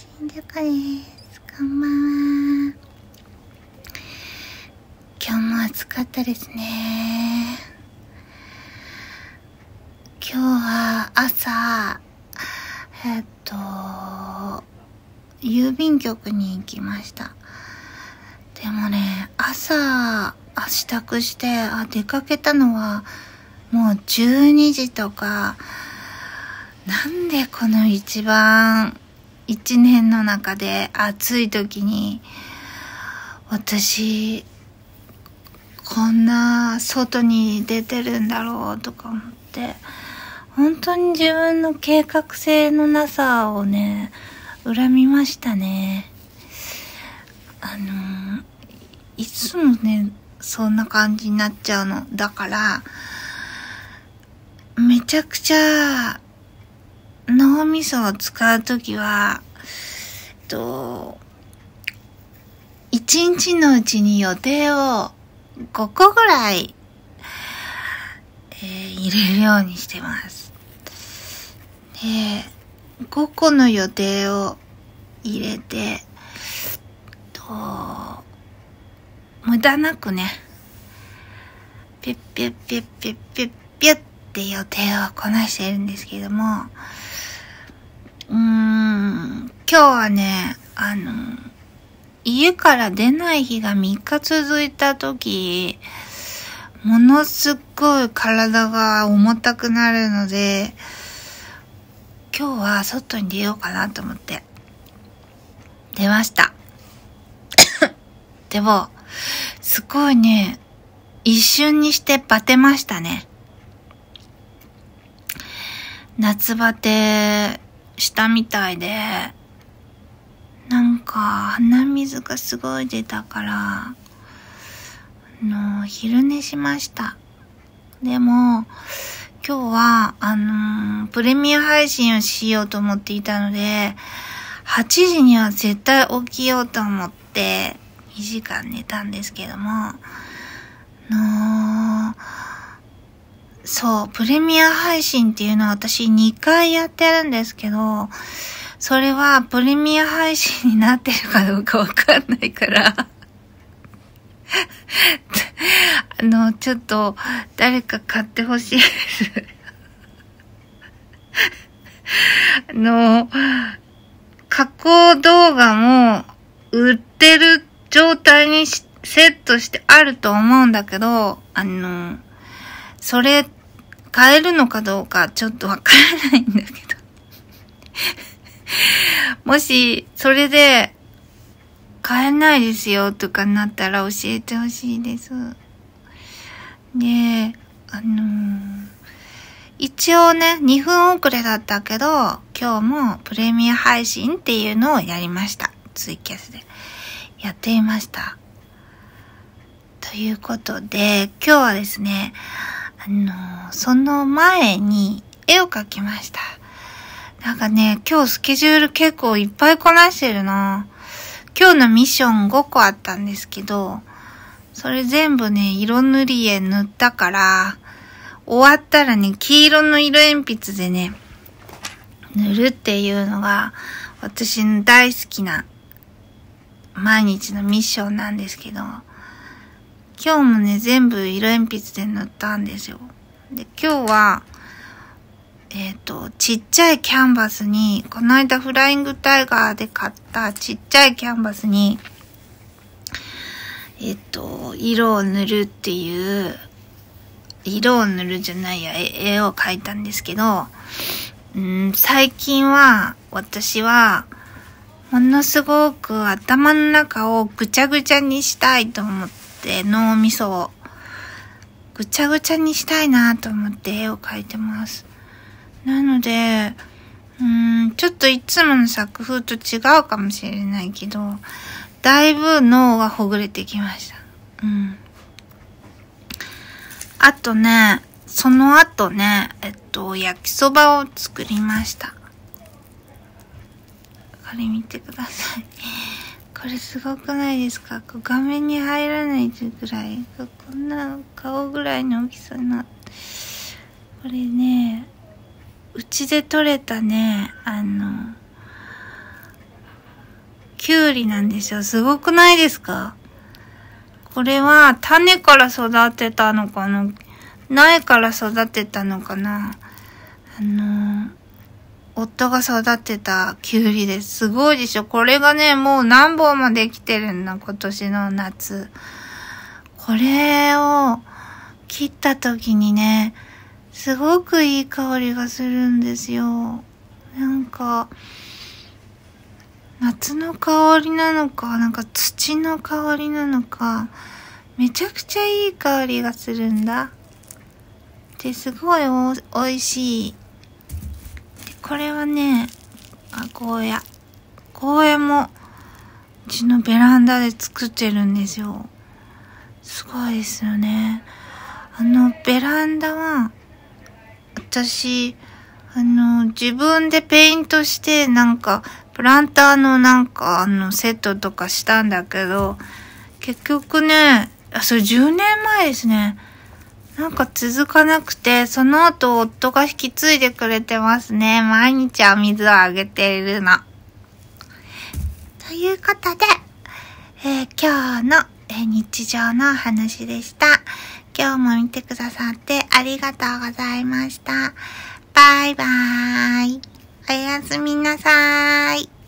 新宿です。こんばんは。今日も暑かったですね。今日は朝、郵便局に行きました。でもね、朝、支度して、出かけたのは、もう12時とか、なんでこの一番、一年の中で暑い時に、私、こんな外に出てるんだろうとか思って、本当に自分の計画性のなさをね、恨みましたね。いつもね、そんな感じになっちゃうの。だから、めちゃくちゃ、脳みそを使うときは、一日のうちに予定を5個ぐらい、入れるようにしてます。で、5個の予定を入れて、無駄なくね、ピュッピュッピュッピュッピュッピュッって予定をこなしているんですけども、今日はね、家から出ない日が3日続いた時、ものすっごい体が重たくなるので、今日は外に出ようかなと思って、出ました。でも、すごいね、一瞬にしてバテましたね。夏バテしたみたいで、なんか鼻水がすごい出たから、昼寝しました。でも、今日は、プレミア配信をしようと思っていたので、8時には絶対起きようと思って、2時間寝たんですけども、そう、プレミア配信っていうのは私2回やってるんですけど、それはプレミア配信になってるかどうかわかんないからちょっと誰か買ってほしいです加工動画も売ってる状態にセットしてあると思うんだけど、それ買えるのかどうかちょっとわからないんだけどもしそれで買えないですよとかなったら教えてほしいです。で、一応ね、2分遅れだったけど、今日もプレミア配信っていうのをやりました。ツイキャスで。やっていました。ということで、今日はですね、その前に絵を描きました。なんかね、今日スケジュール結構いっぱいこなしてるな。今日のミッション5個あったんですけど、それ全部ね、色塗り絵塗ったから、終わったらね、黄色の色鉛筆でね、塗るっていうのが、私の大好きな、毎日のミッションなんですけど、今日もね、全部色鉛筆で塗ったんですよ。で、今日は、ちっちゃいキャンバスに、この間フライングタイガーで買ったちっちゃいキャンバスに、色を塗るっていう、色を塗るじゃないや、絵を描いたんですけど、最近は、私は、ものすごく頭の中をぐちゃぐちゃにしたいと思って、脳みそをぐちゃぐちゃにしたいなと思って絵を描いてます。なので、ちょっといつもの作風と違うかもしれないけど、だいぶ脳がほぐれてきました。あとね、その後ね、焼きそばを作りました。これ見てください。これすごくないですか？画面に入らないぐらい。こんな顔ぐらいの大きさになって。これね、うちで採れたね、 キュウリなんですよ。すごくないですか？これは種から育てたのかな？苗から育てたのかな？夫が育てたキュウリです。すごいでしょ？これがね、もう何本もできてるんだ、今年の夏。これを切った時にね、すごくいい香りがするんですよ。なんか、夏の香りなのか、なんか土の香りなのか、めちゃくちゃいい香りがするんだ。で、すごい美味しい。で、これはね、ゴーヤ。ゴーヤも、うちのベランダで作ってるんですよ。すごいですよね。ベランダは、私、自分でペイントして、なんか、プランターのなんか、セットとかしたんだけど、結局ね、それ10年前ですね。なんか続かなくて、その後夫が引き継いでくれてますね。毎日お水をあげているの。ということで、今日の、日常の話でした。今日も見てくださってありがとうございました。バイバーイ。おやすみなさーい。